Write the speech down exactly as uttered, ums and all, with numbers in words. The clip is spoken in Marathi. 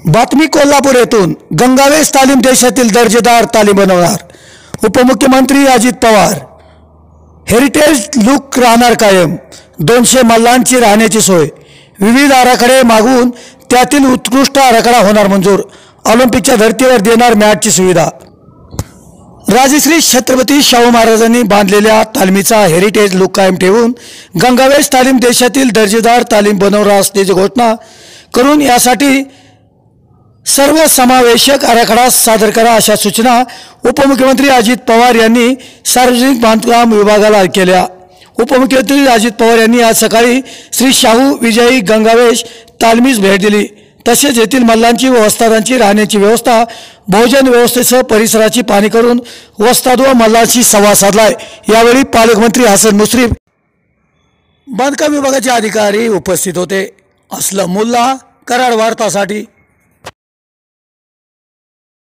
बातमी कोल्हापूर येथून गंगावेश तालीम देशातील दर्जेदार तालीम बनवणार. उपमुख्यमंत्री अजित पवार. हेरिटेज लुक राहणार कायम. दोनशे मल्लांची राहण्याची सोय. विविध आराखडे मागून त्यातील उत्कृष्ट आराखडा होणार मंजूर. ऑलिम्पिकच्या धर्तीवर देणार मॅटची सुविधा. राजश्री छत्रपती शाहू महाराजांनी बांधलेल्या तालमीचा हेरिटेज लुक कायम ठेवून गंगावेश तालीम देशातील दर्जेदार तालीम बनवणार असल्याची घोषणा करून यासाठी सर्व समावेशक आराखडा सादर करा अशा सूचना उपमुख्यमंत्री अजित पवार यांनी सार्वजनिक बांधकाम विभागाला केल्या. उपमुख्यमंत्री अजित पवार यांनी आज सकाळी श्री शाहू विजयी गंगावेश तालमीस भेट दिली. तसेच येथील मल्लांची व वस्तादांची राहण्याची व्यवस्था, भोजन व्यवस्थेसह परिसराची पाहणी करून वस्ताद व मल्लांशी संवाद साधलाय. यावेळी पालकमंत्री हसन मुश्रीफ, बांधकाम विभागाचे अधिकारी उपस्थित होते. असलम मुल्ला, कराड वार्तासाठी.